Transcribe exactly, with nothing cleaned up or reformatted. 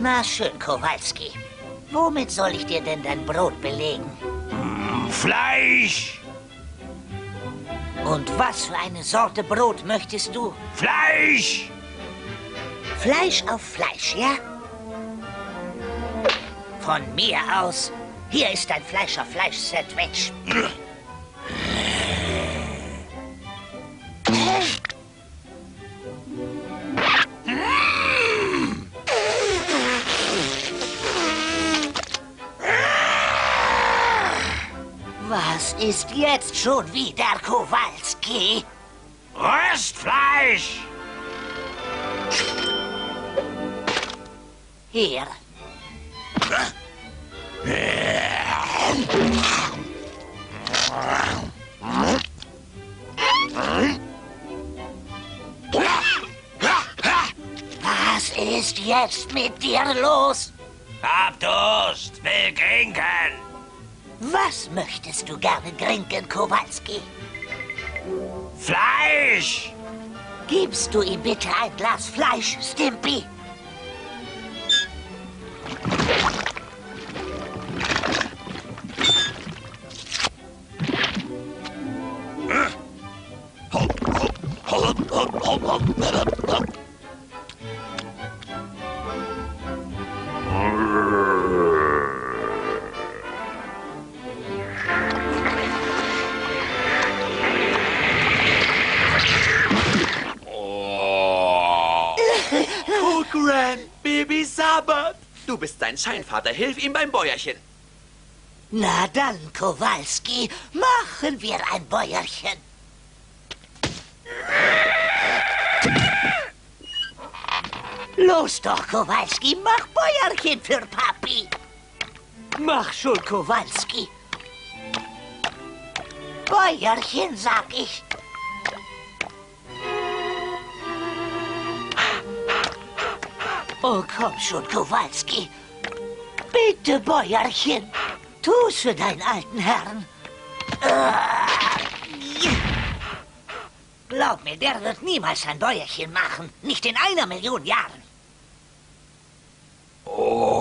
Na schön, Kowalski. Womit soll ich dir denn dein Brot belegen? Mm, Fleisch! Und was für eine Sorte Brot möchtest du? Fleisch! Fleisch auf Fleisch, ja? Von mir aus. Hier ist dein Fleisch auf Fleisch-Sandwich. Was ist jetzt schon wieder, Kowalski? Röstfleisch! Hier. Was ist jetzt mit dir los? Hab Durst, will trinken. Was möchtest du gerne trinken, Kowalski? Fleisch! Gibst du ihm bitte ein Glas Fleisch, Stimpy? Baby Sabbat! Du bist sein Scheinvater. Hilf ihm beim Bäuerchen. Na dann, Kowalski, machen wir ein Bäuerchen. Los doch, Kowalski, mach Bäuerchen für Papi. Mach schon, Kowalski. Bäuerchen, sag ich. Oh, komm schon, Kowalski. Bitte, Bäuerchen. Tu's für deinen alten Herrn. Glaub mir, der wird niemals ein Bäuerchen machen. Nicht in einer Million Jahren. Oh.